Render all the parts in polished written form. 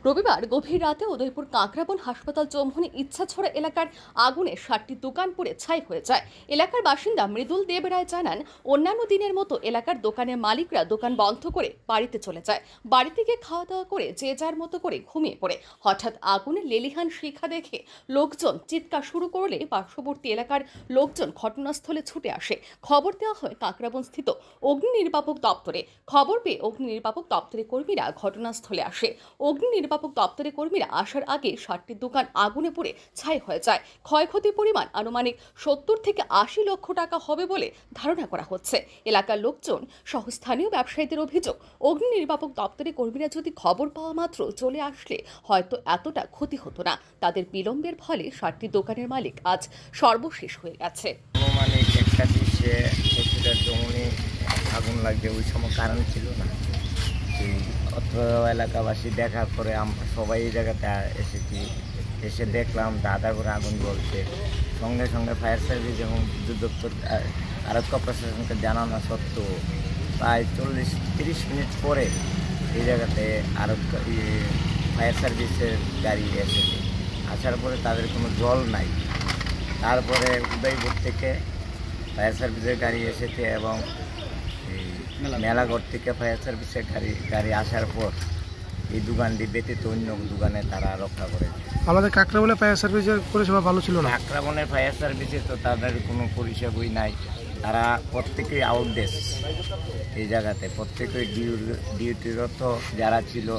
রবিবার গভীর রাতে উদয়পুর কাঁকড়াবন হাসপাতাল চৌমুহনী ইচ্ছাছড়া এলাকার আগুনে 60টি দোকান পুড়ে ছাই হয়ে যায়। এলাকার বাসিন্দা মৃদুল দেব রায় জানান, অন্যান্য দিনের মতো এলাকার দোকানের মালিকরা দোকান বন্ধ করে বাড়িতে চলে যায়। বাড়িতে গিয়ে খাওয়া দাওয়া করে যে যার মতো করে ঘুমিয়ে পড়ে। হঠাৎ আগুনের লেলিহান শিখা দেখে লোকজন চিৎকার শুরু করলে পার্শ্ববর্তী এলাকার লোকজন ঘটনাস্থলে ছুটে আসে। খবর দেওয়া হয় কাঁকড়াবন স্থিত অগ্নি নির্বাপক দপ্তরে। খবর পেয়ে অগ্নি নির্বাপক দপ্তরের কর্মীরা ঘটনাস্থলে আসে। অগ্নি নির্বাপক দপ্তরের কর্মীরা আসার আগে 60টি দোকান আগুনে পুড়ে ছাই হয়ে যায়। ক্ষয়ক্ষতির পরিমাণ আনুমানিক 70 থেকে 80 লক্ষ টাকা হবে বলে ধারণা করা হচ্ছে। এলাকার লোকজন সহ স্থানীয় ব্যবসায়ীদের অভিযোগ, অগ্নি নির্বাপক দপ্তরের কর্মীরা যদি খবর পাওয়া মাত্র চলে আসলে হয়তো এতটা ক্ষতি হতো না। তাদের বিলম্বের ফলে 60টি দোকানের মালিক আজ সর্বশেষ হয়ে গেছে। আনুমানিক একটা দৃশ্যে জমি আগুন লাগবে, ওই সময় কারণ ছিল না। অত্র এলাকাবাসী দেখার পরে আমরা সবাই এই জায়গাতে এসেছি, এসে দেখলাম আধা করে আগুন জ্বলছে। সঙ্গে সঙ্গে ফায়ার সার্ভিস এবং বিদ্যুৎ দপ্তর আরক্ষা প্রশাসনকে জানানো সত্ত্বেও প্রায় 40-30 মিনিট পরে এই জায়গাতে ফায়ার সার্ভিসের গাড়ি এসেছে। আসার পরে তাদের কোনো জল নাই। তারপরে উদয়পুর থেকে ফায়ার সার্ভিসের গাড়ি এসেছে এবং মেলাঘর থেকে ফায়ার সার্ভিসের গাড়ি আসার পর এই দোকানটি ব্যতীত অন্য দোকানে তারা রক্ষা করেছে। আমাদের কাঁকড়াবনের ফায়ার সার্ভিসের পরিষেবা ভালো ছিল না। কাঁকড়াবনের ফায়ার সার্ভিসে তো তাদের কোনো পরিষেবাই নাই। তারা প্রত্যেকেই আউটডেস এই জায়গাতে, প্রত্যেকেই ডিউটিরত যারা ছিল,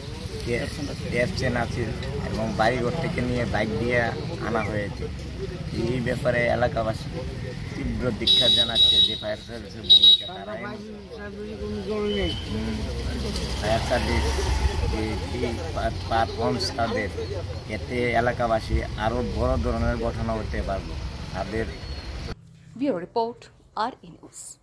আছে এবং বাড়িঘর থেকে নিয়ে বাইক দিয়ে আনা হয়েছে। এই ব্যাপারে এলাকাবাসী তীব্র ধিক্কার জানাচ্ছে যে ফায়ার সার্ভিসের ভূমিকা তারা ফায়ার সার্ভিস পারফর্মস তাদের, এতে এলাকাবাসী আরও বড় ধরনের ঘটনা হতে পারবে তাদের। ব্যুরো রিপোর্ট, আর নিউজ।